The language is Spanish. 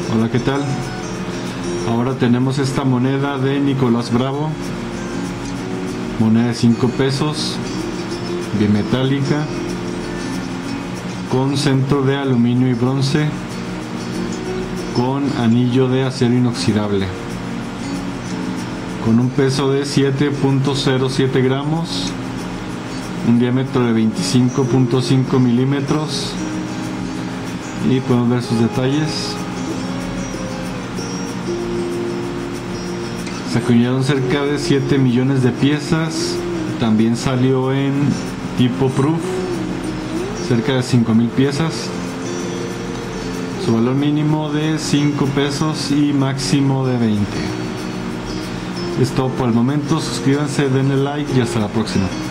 Hola, ¿qué tal? Ahora tenemos esta moneda de Nicolás Bravo, moneda de 5 pesos, bimetálica, con centro de aluminio y bronce, con anillo de acero inoxidable, con un peso de 7.07 gramos, un diámetro de 25.5 milímetros, y podemos ver sus detalles. Se acuñaron cerca de 7 millones de piezas. También salió en tipo proof, cerca de 5,000 piezas. Su valor mínimo de 5 pesos y máximo de 20. Es todo por el momento. Suscríbanse, denle like y hasta la próxima.